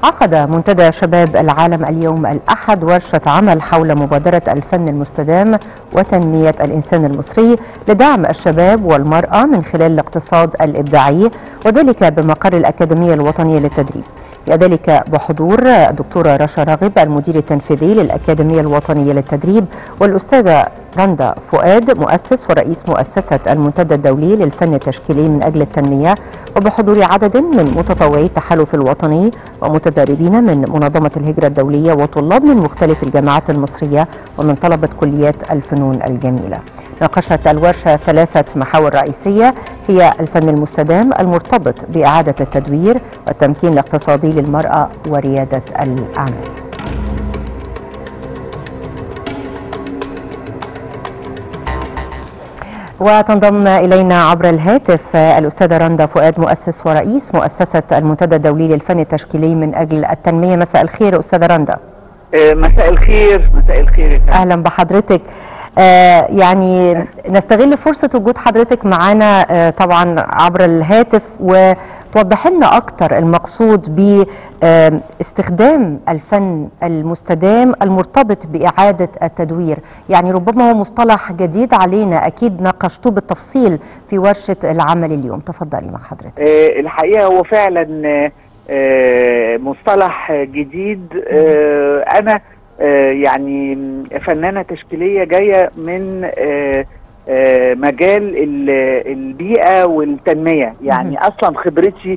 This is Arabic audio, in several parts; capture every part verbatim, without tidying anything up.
عقد منتدى شباب العالم اليوم الأحد ورشة عمل حول مبادرة الفن المستدام وتنمية الإنسان المصري لدعم الشباب والمرأة من خلال الاقتصاد الإبداعي، وذلك بمقر الأكاديمية الوطنية للتدريب. وذلك بحضور الدكتورة رشا راغب المدير التنفيذي للأكاديمية الوطنية للتدريب، والأستاذة رندا فؤاد مؤسس ورئيس مؤسسة المنتدى الدولي للفن التشكيلي من أجل التنمية، وبحضور عدد من متطوعي التحالف الوطني ومتدربين من منظمة الهجرة الدولية وطلاب من مختلف الجامعات المصرية ومن طلبة كليات الفنون الجميلة. ناقشت الورشة ثلاثة محاور رئيسية هي الفن المستدام المرتبط بإعادة التدوير والتمكين الاقتصادي للمرأة وريادة الأعمال. وتنضم إلينا عبر الهاتف الأستاذة رندا فؤاد مؤسس ورئيس مؤسسة المنتدى الدولي للفن التشكيلي من أجل التنمية. مساء الخير أستاذة رندا. مساء الخير. مساء الخير. أهلا بحضرتك. آه يعني نستغل فرصة وجود حضرتك معنا آه طبعا عبر الهاتف، وتوضح لنا أكتر المقصود باستخدام الفن المستدام المرتبط بإعادة التدوير. يعني ربما هو مصطلح جديد علينا، أكيد ناقشتوه بالتفصيل في ورشة العمل اليوم. تفضلي مع حضرتك. آه الحقيقة هو فعلا آه مصطلح جديد. آه أنا يعني فنانة تشكيلية جاية من مجال البيئة والتنمية، يعني أصلا خبرتي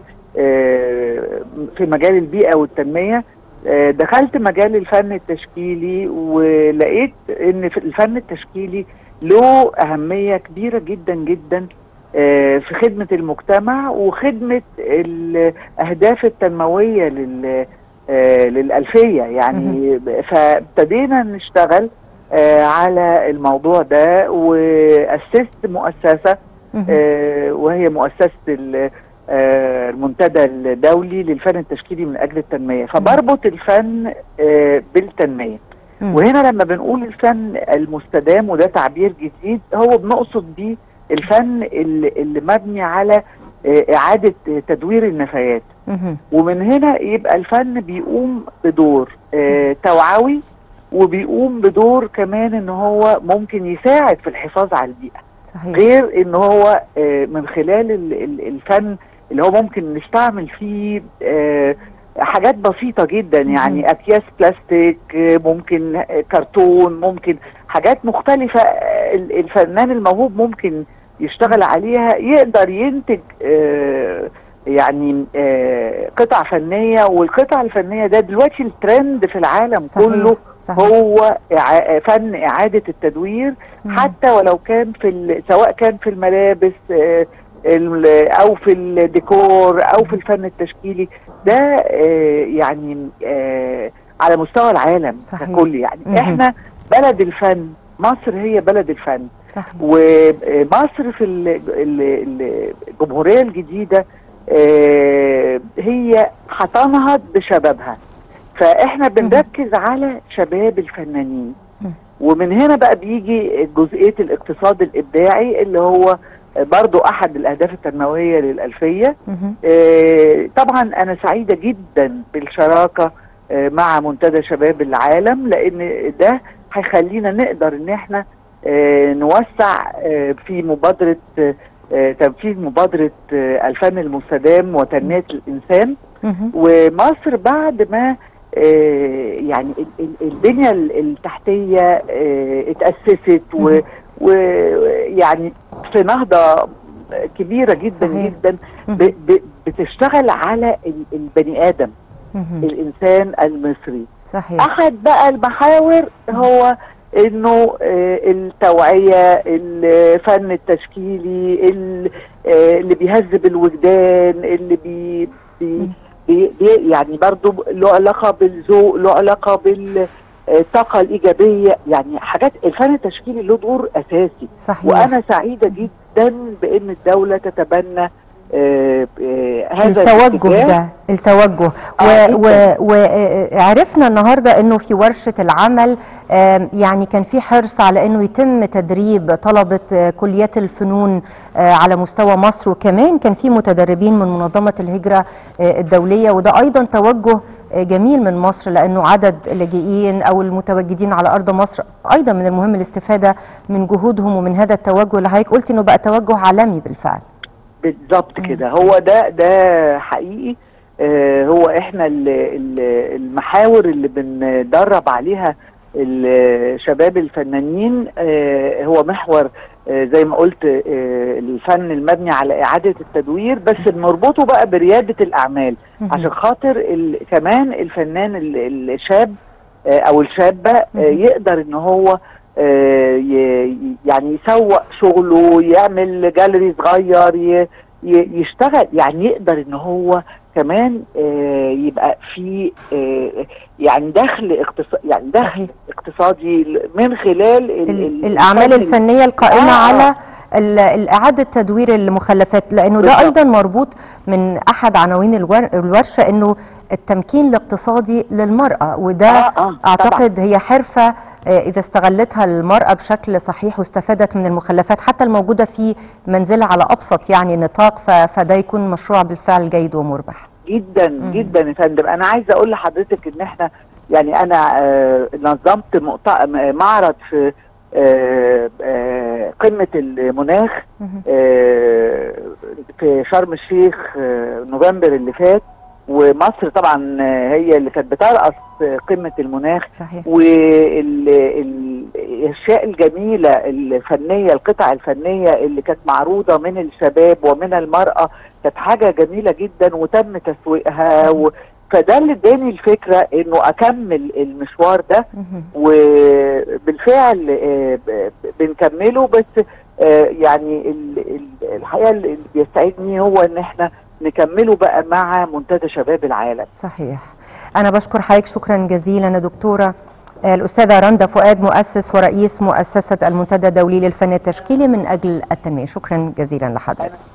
في مجال البيئة والتنمية. دخلت مجال الفن التشكيلي ولقيت إن في الفن التشكيلي له أهمية كبيرة جدا جدا في خدمة المجتمع وخدمة الأهداف التنموية لل آه للألفية يعني. فابتدينا نشتغل آه على الموضوع ده، وأسست مؤسسة آه وهي مؤسسة آه المنتدى الدولي للفن التشكيلي من أجل التنمية. فبربط الفن آه بالتنمية. وهنا لما بنقول الفن المستدام، وده تعبير جديد، هو بنقصد بيه الفن اللي, اللي مبني على إعادة تدوير النفايات. ومن هنا يبقى الفن بيقوم بدور آه توعوي، وبيقوم بدور كمان ان هو ممكن يساعد في الحفاظ على البيئة. صحيح. غير ان هو آه من خلال الفن اللي هو ممكن نستعمل فيه آه حاجات بسيطة جدا، يعني اكياس بلاستيك، ممكن كرتون، ممكن حاجات مختلفة. الفنان الموهوب ممكن يشتغل عليها، يقدر ينتج آه يعني آه قطع فنية. والقطع الفنية ده دلوقتي الترند في العالم. صحيح. كله صحيح. هو إع... فن إعادة التدوير. مم. حتى ولو كان في ال... سواء كان في الملابس آه أو في الديكور أو في الفن التشكيلي ده آه يعني آه على مستوى العالم ككل. يعني مم. احنا بلد الفن، مصر هي بلد الفن. صحيح. ومصر في الجمهورية الجديدة آه هي هتنهض بشبابها، فاحنا بنركز على شباب الفنانين. ومن هنا بقى بيجي جزئية الاقتصاد الإبداعي اللي هو برضو أحد الأهداف التنموية للألفية. آه طبعا أنا سعيدة جدا بالشراكة آه مع منتدى شباب العالم، لأن ده هيخلينا نقدر إن احنا آه نوسع آه في مبادرة آه تنفيذ مبادرة الفن المستدام وتنمية الإنسان. ومصر بعد ما يعني البنية التحتية اتأسست ويعني في نهضة كبيرة جدا. صحيح. جدا بتشتغل على البني آدم، الإنسان المصري. صحيح. أحد بقى المحاور هو انه التوعية، الفن التشكيلي اللي بيهذب الوجدان، اللي بي, بي, بي يعني برضو له علاقة بالذوق، له علاقة بالطاقة الإيجابية. يعني حاجات الفن التشكيلي له دور أساسي. صحيح. وأنا سعيدة جدا بأن الدولة تتبنى آه آه هذا التوجه ده التوجه. وعرفنا النهارده انه في ورشه العمل آه يعني كان في حرص على انه يتم تدريب طلبه آه كليات الفنون آه على مستوى مصر، وكمان كان في متدربين من منظمه الهجره آه الدوليه، وده ايضا توجه جميل من مصر، لأنه عدد اللاجئين أو المتواجدين على أرض مصر أيضا من المهم الاستفادة من جهودهم ومن هذا التوجه اللي حضرتك قلت إنه بقى توجه عالمي بالفعل. بالظبط كده، هو ده ده حقيقي. آه هو احنا المحاور اللي بندرب عليها الشباب الفنانين آه هو محور آه زي ما قلت آه الفن المبني على إعادة التدوير، بس بنربطه بقى بريادة الأعمال عشان خاطر كمان الفنان الشاب آه أو الشابة آه يقدر إن هو آه يعني يسوق شغله، يعمل جاليري صغير، يشتغل، يعني يقدر إن هو كمان آه يبقى في آه يعني دخل اقتصادي، يعني دخل صحيح. اقتصادي من خلال ال ال الاعمال الفنيه القائمه آه على الاعاده تدوير المخلفات، لانه ده ايضا مربوط من احد عناوين الورشه انه التمكين الاقتصادي للمراه، وده آه آه اعتقد طبعا. هي حرفه إذا استغلتها المرأة بشكل صحيح واستفادت من المخلفات حتى الموجودة في منزلها على أبسط يعني نطاق، فده يكون مشروع بالفعل جيد ومربح جدا مم. جدا يا فندم. أنا عايزة أقول لحضرتك إن إحنا يعني أنا آه نظمت معرض في آه آه قمة المناخ آه في شرم الشيخ آه نوفمبر اللي فات، ومصر طبعا هي اللي كانت بترأس قمة المناخ. صحيح. والاشياء الجميلة الفنية، القطع الفنية اللي كانت معروضة من الشباب ومن المرأة كانت حاجة جميلة جدا وتم تسويقها و... فده اللي اداني الفكرة انه اكمل المشوار ده، وبالفعل بنكمله. بس يعني الحقيقة اللي بيسعدني هو ان احنا نكمله بقى مع منتدى شباب العالم. صحيح. أنا بشكر حضرتك شكرا جزيلا يا دكتورة الأستاذة رندا فؤاد، مؤسس ورئيس مؤسسة المنتدى الدولي للفن التشكيلي من أجل التنمية. شكرا جزيلا لحضرتك.